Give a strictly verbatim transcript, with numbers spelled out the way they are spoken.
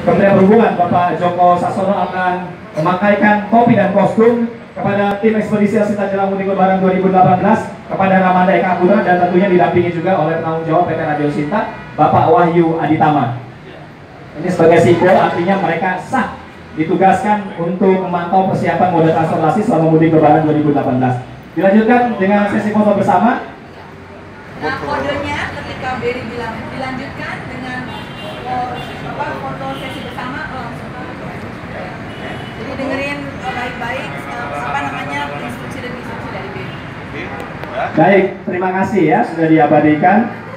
Kementerian Perhubungan Bapak Joko Sasono akan memakaikan topi dan kostum kepada tim ekspedisi Asita Jelang Mudik Lebaran dua ribu delapan belas kepada Ramanda Eka Putra, dan tentunya didampingi juga oleh penanggung jawab P T Radio Sinta Bapak Wahyu Aditama. Ini sebagai simbol, artinya mereka sah ditugaskan untuk memantau persiapan moda transportasi selama mudik Lebaran dua ribu delapan belas. Dilanjutkan dengan sesi foto bersama. Nah, kodenya ketika Beri bilang dilanjutkan dengan oh, apa, foto sesi bersama, oh, jadi dengerin oh, baik-baik uh, apa namanya instruksi dan instruksi dari Beri. Baik, terima kasih ya sudah diabadikan.